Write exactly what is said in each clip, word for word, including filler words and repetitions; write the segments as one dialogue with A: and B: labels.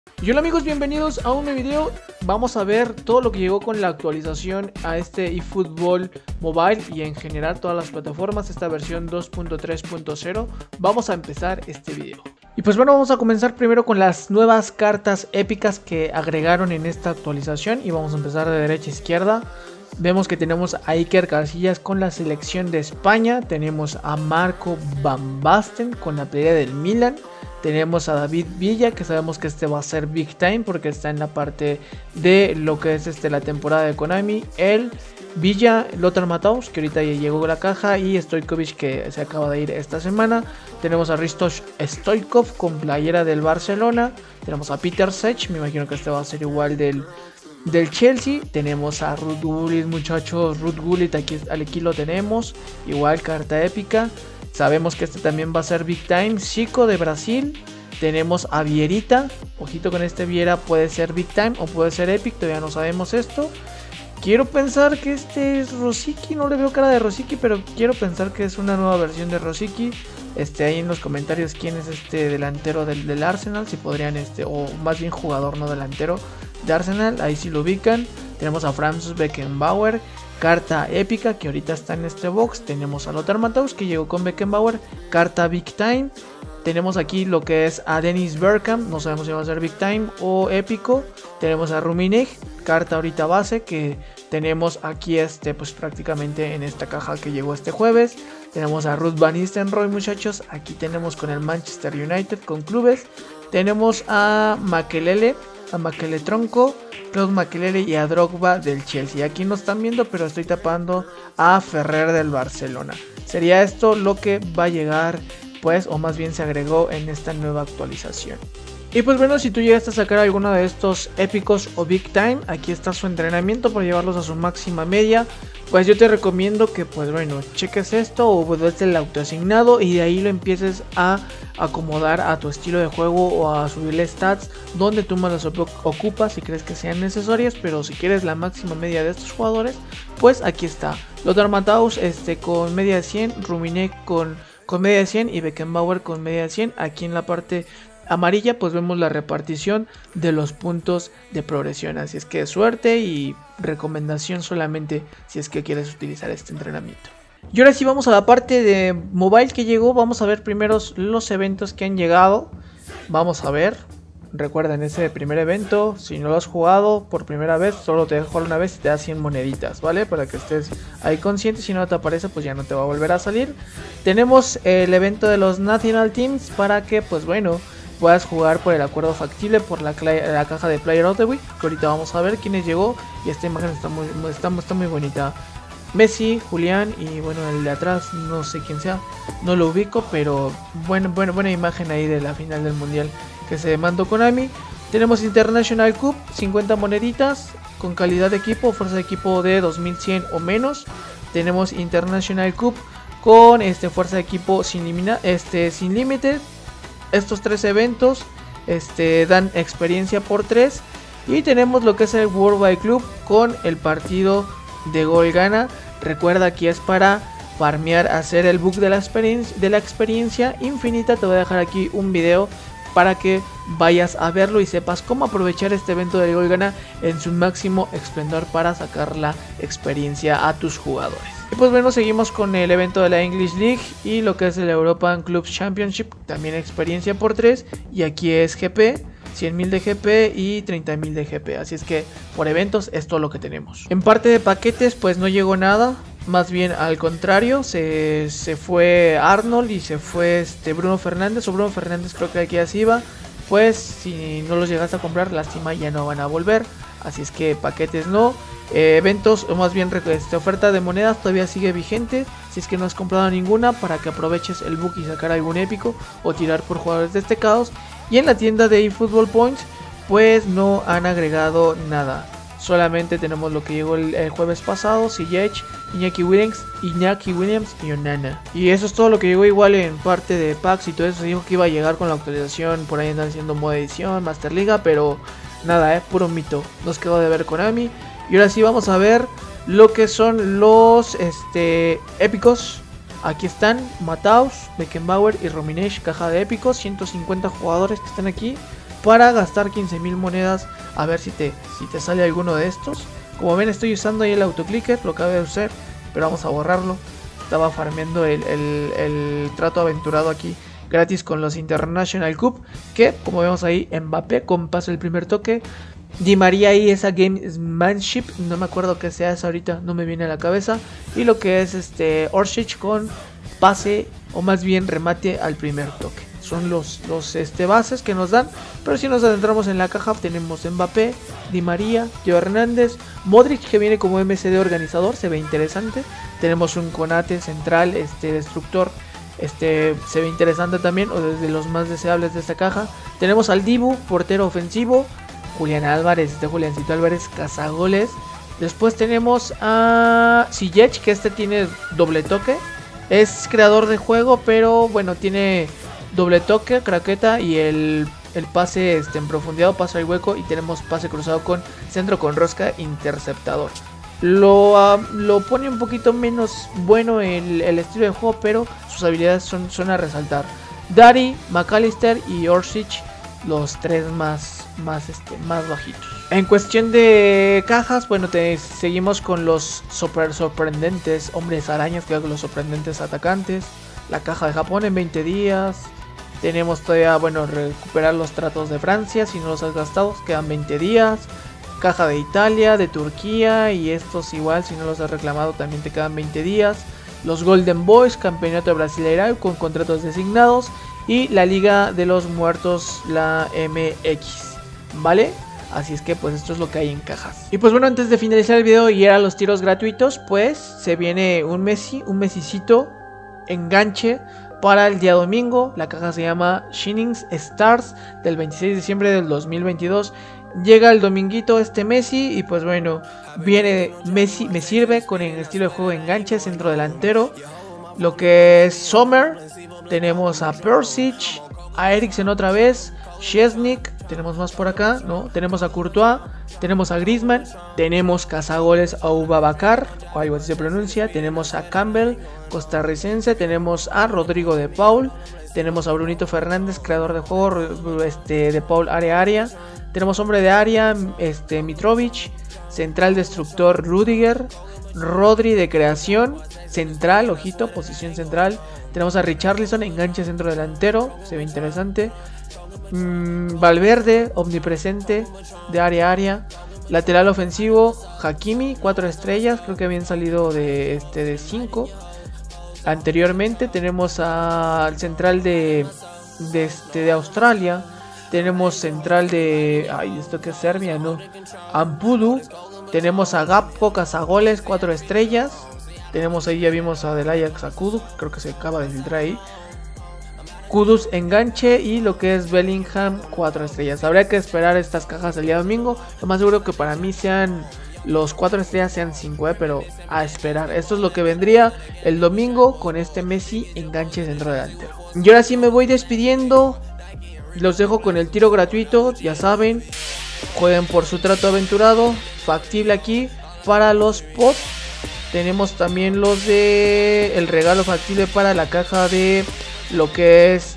A: Y hola amigos, bienvenidos a un nuevo video. Vamos a ver todo lo que llegó con la actualización a este eFootball Mobile y en general todas las plataformas, esta versión dos punto tres punto cero. Vamos a empezar este video. Y pues bueno, vamos a comenzar primero con las nuevas cartas épicas que agregaron en esta actualización. Y vamos a empezar de derecha a izquierda. Vemos que tenemos a Iker Casillas con la selección de España. Tenemos a Marco Van Basten con la playera del Milan. Tenemos a David Villa, que sabemos que este va a ser Big Time porque está en la parte de lo que es este, la temporada de Konami. El Villa, Lothar Matthaus, que ahorita ya llegó a la caja, y Stojkovic, que se acaba de ir esta semana. Tenemos a Hristo Stoichkov con playera del Barcelona. Tenemos a Peter Cech, me imagino que este va a ser igual del, del Chelsea. Tenemos a Ruud Gullit, muchachos, Ruud Gullit, aquí, aquí lo tenemos. Igual carta épica. Sabemos que este también va a ser Big Time. Chico de Brasil. Tenemos a Vierita. Ojito con este Viera, puede ser Big Time o puede ser Epic. Todavía no sabemos esto. Quiero pensar que este es Rosicky. No le veo cara de Rosicky, pero quiero pensar que es una nueva versión de Rosicky. Este, ahí en los comentarios quién es este delantero del, del Arsenal. Si podrían, este, o más bien jugador, no delantero de Arsenal. Ahí sí lo ubican. Tenemos a Franz Beckenbauer. Carta épica que ahorita está en este box. Tenemos a Lothar Matthaus que llegó con Beckenbauer. Carta Big Time. Tenemos aquí lo que es a Dennis Bergkamp. No sabemos si va a ser Big Time o épico. Tenemos a Rummenigge. Carta ahorita base que tenemos aquí este pues prácticamente en esta caja que llegó este jueves. Tenemos a Ruud van Nistelrooy, muchachos. Aquí tenemos con el Manchester United con clubes. Tenemos a Makelele. A Makele Tronco, Claude Makelele y a Drogba del Chelsea. Aquí no están viendo, pero estoy tapando a Ferrer del Barcelona. Sería esto lo que va a llegar, pues, o más bien se agregó en esta nueva actualización. Y pues bueno, si tú llegaste a sacar alguno de estos épicos o Big Time, aquí está su entrenamiento para llevarlos a su máxima media. Pues yo te recomiendo que, pues bueno, cheques esto o des el autoasignado y de ahí lo empieces a acomodar a tu estilo de juego o a subirle stats donde tú más las ocupas si crees que sean necesarias. Pero si quieres la máxima media de estos jugadores, pues aquí está. Lothar Matthaus este, con media de cien, Rummenigge con, con media de cien y Beckenbauer con media de cien. Aquí en la parte amarilla pues vemos la repartición de los puntos de progresión, así es que suerte y recomendación solamente si es que quieres utilizar este entrenamiento. Y ahora sí vamos a la parte de mobile que llegó. Vamos a ver primero los eventos que han llegado. Vamos a ver, recuerden ese primer evento, si no lo has jugado por primera vez, solo te dejo jugar una vez y te da cien moneditas, ¿vale? Para que estés ahí consciente, si no te aparece pues ya no te va a volver a salir. Tenemos el evento de los National Teams para que pues bueno puedas jugar por el acuerdo factible por la, la caja de Player of the Week, que ahorita vamos a ver quiénes llegó. Y esta imagen está muy, está, está muy bonita. Messi, Julián y bueno, el de atrás no sé quién sea, no lo ubico, pero bueno, bueno, buena imagen ahí de la final del mundial que se mandó Konami. Tenemos International Cup, cincuenta moneditas con calidad de equipo, fuerza de equipo de dos mil cien o menos. Tenemos International Cup con este fuerza de equipo sin, limina, este, sin límite. Estos tres eventos este, dan experiencia por tres. Y tenemos lo que es el Worldwide Club con el partido de gol gana. Recuerda que es para farmear, hacer el bug de la experiencia, de la experiencia infinita. Te voy a dejar aquí un video para que vayas a verlo y sepas cómo aprovechar este evento de gol gana en su máximo esplendor para sacar la experiencia a tus jugadores. Y pues bueno, seguimos con el evento de la English League y lo que es el European Clubs Championship, también experiencia por tres. Y aquí es G P, cien mil de G P y treinta mil de G P, así es que por eventos es todo lo que tenemos. En parte de paquetes pues no llegó nada, más bien al contrario, se, se fue Arnold y se fue este Bruno Fernández, o Bruno Fernández creo que aquí así iba. Pues si no los llegaste a comprar, lástima, ya no van a volver, así es que paquetes no. Eh, eventos, o más bien este, oferta de monedas todavía sigue vigente. Si es que no has comprado ninguna, para que aproveches el bug y sacar algún épico o tirar por jugadores destacados. Y en la tienda de eFootball Points pues no han agregado nada. Solamente tenemos lo que llegó el, el jueves pasado: Ziyech, Iñaki Williams, Iñaki Williams y Onana. Y eso es todo lo que llegó. Igual en parte de packs y todo eso se dijo que iba a llegar con la actualización. Por ahí andan haciendo modo edición, Master Liga, pero nada, eh, puro mito. Nos quedó de ver Konami. Y ahora sí vamos a ver lo que son los este, épicos. Aquí están Matthaus, Beckenbauer y Rummenigge, caja de épicos, ciento cincuenta jugadores que están aquí. para gastar quince mil monedas. A ver si te, si te sale alguno de estos. Como ven, estoy usando ahí el autoclicker, lo acabo de usar, pero vamos a borrarlo. Estaba farmeando el, el, el trato aventurado aquí gratis con los International Cup, que como vemos ahí, Mbappé con pase el primer toque. Di María ahí esa Gamesmanship, no me acuerdo qué sea esa ahorita, no me viene a la cabeza. Y lo que es este Orsic con pase, o más bien remate al primer toque. Son los, los este, bases que nos dan. Pero si nos adentramos en la caja, tenemos Mbappé, Di María, Gio Hernández, Modric, que viene como M C D organizador, se ve interesante. Tenemos un Konate central, este destructor, este se ve interesante también, o de los más deseables de esta caja. Tenemos al Dibu, portero ofensivo. Julián Álvarez, este Juliancito Álvarez, cazagoles. Después tenemos a Ziyech, que este tiene doble toque. Es creador de juego, pero bueno, tiene doble toque, craqueta y el, el pase este, en profundidad, pase al hueco. Y tenemos pase cruzado con centro con rosca, interceptador. Lo, uh, lo pone un poquito menos bueno el, el estilo de juego, pero sus habilidades son, son a resaltar. Dari, McAllister y Orsic, los tres más, más, este, más bajitos. En cuestión de cajas, bueno, te seguimos con los super sorprendentes hombres arañas, que son los sorprendentes atacantes. La caja de Japón en veinte días. Tenemos todavía, bueno, recuperar los tratos de Francia, si no los has gastado, quedan veinte días. Caja de Italia, de Turquía, y estos igual, si no los has reclamado, también te quedan veinte días. Los Golden Boys, campeonato brasileño con contratos designados. Y la Liga de los Muertos, la M X, ¿vale? Así es que pues esto es lo que hay en cajas. Y pues bueno, antes de finalizar el video y ir a los tiros gratuitos, pues se viene un Messi, un Messicito enganche para el día domingo. La caja se llama Shining Stars del veintiséis de diciembre del dos mil veintidós. Llega el dominguito este Messi y pues bueno, viene Messi, me sirve con el estilo de juego enganche, centro delantero. Lo que es Sommer, tenemos a Persic, a Eriksen otra vez, Szczesnik, tenemos más por acá, ¿no? Tenemos a Courtois, tenemos a Griezmann, tenemos cazagoles a Aubabakar, o algo así se pronuncia, tenemos a Campbell, costarricense, tenemos a Rodrigo de Paul, tenemos a Brunito Fernández, creador de juego, este, de Paul área área, tenemos hombre de área, este, Mitrovic, central destructor Rudiger, Rodri de creación, central, ojito, posición central. Tenemos a Richarlison, enganche centro delantero, se ve interesante. Mm, Valverde, omnipresente, de área a área. Lateral ofensivo, Hakimi, cuatro estrellas, creo que habían salido de este de cinco. Anteriormente tenemos al central de, de, este, de Australia. Tenemos central de... Ay, ¿esto qué es Serbia? No. Ampudu. Tenemos a Gapco, cazagoles, cuatro estrellas. Tenemos ahí, ya vimos a del Ajax, a Kudus, creo que se acaba de filtrar ahí. Kudus enganche y lo que es Bellingham, cuatro estrellas. Habría que esperar estas cajas el día domingo. Lo más seguro que para mí sean los cuatro estrellas, sean cinco, eh, pero a esperar. Esto es lo que vendría el domingo con este Messi enganche centro delantero. Y ahora sí me voy despidiendo. Los dejo con el tiro gratuito, ya saben. Jueguen por su trato aventurado, factible aquí para los pods. Tenemos también los de el regalo factible para la caja de lo que es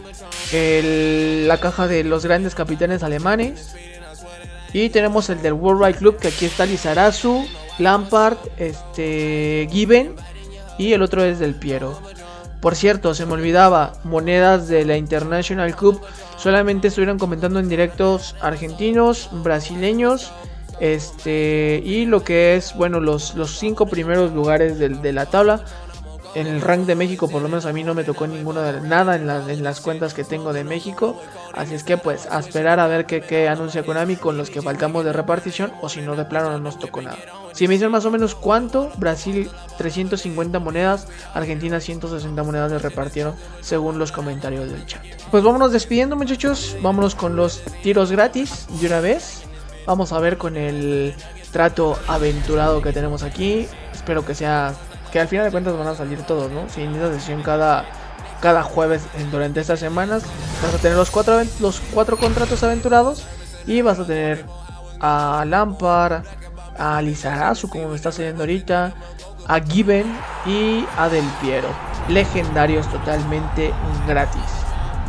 A: el, la caja de los grandes capitanes alemanes. Y tenemos el del World Wide Club, que aquí está Lizarazu, Lampard, este, Given, y el otro es del Piero. Por cierto, se me olvidaba, monedas de la International Cup solamente estuvieron comentando en directos argentinos, brasileños, este y lo que es, bueno, los, los cinco primeros lugares de, de la tabla. En el rank de México, por lo menos a mí no me tocó ninguno de nada en, la, en las cuentas que tengo de México. Así es que pues a esperar a ver qué, qué anuncia Konami con los que faltamos de repartición, o si no, de plano no nos tocó nada. Si me dicen más o menos cuánto, Brasil trescientas cincuenta monedas, Argentina ciento sesenta monedas le repartieron según los comentarios del chat. Pues vámonos despidiendo, muchachos, vámonos con los tiros gratis de una vez. Vamos a ver con el trato aventurado que tenemos aquí. Espero que sea, que al final de cuentas van a salir todos, ¿no? Si inicia sesión cada, cada jueves en, durante estas semanas, vas a tener los cuatro, los cuatro contratos aventurados. Y vas a tener a Lampard, a Lizarazu, como me está saliendo ahorita, a Given y a Del Piero. Legendarios totalmente gratis.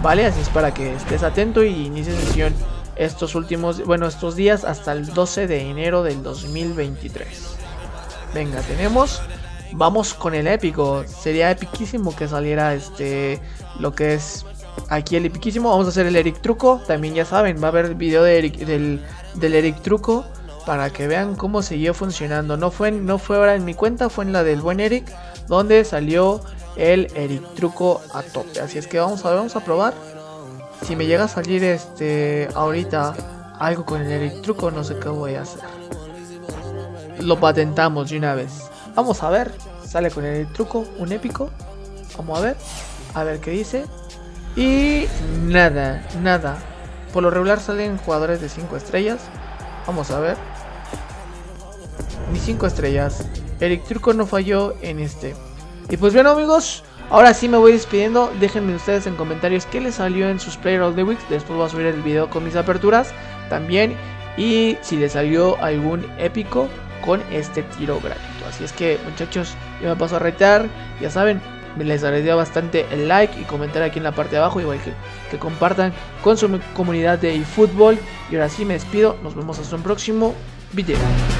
A: ¿vale? Así es para que estés atento y inicie sesión estos últimos, bueno, estos días hasta el doce de enero del dos mil veintitrés. Venga, tenemos, vamos con el épico. Sería epiquísimo que saliera este, lo que es aquí el epiquísimo. Vamos a hacer el Eric Truco, también ya saben, va a haber video de Eric, del, del Eric Truco, para que vean cómo siguió funcionando. No fue, no fue ahora en mi cuenta, fue en la del buen Eric, donde salió el Eric Truco a tope. Así es que vamos a ver, vamos a probar. Si me llega a salir este ahorita algo con el Eric Truco, no sé qué voy a hacer. Lo patentamos de una vez. Vamos a ver. Sale con el Eric Truco, un épico. Vamos a ver. A ver qué dice. Y nada, nada. Por lo regular salen jugadores de cinco estrellas. Vamos a ver. Ni cinco estrellas. Eric Truco no falló en este. Y pues bueno, amigos, ahora sí me voy despidiendo. Déjenme ustedes en comentarios qué les salió en sus Player of the Week. Después voy a subir el video con mis aperturas también. Y si les salió algún épico con este tiro gratuito. Así es que, muchachos, yo me paso a retar. Ya saben, me les agradecería bastante el like y comentar aquí en la parte de abajo. Igual que, que compartan con su comunidad de eFootball. Y ahora sí me despido. Nos vemos hasta un próximo video.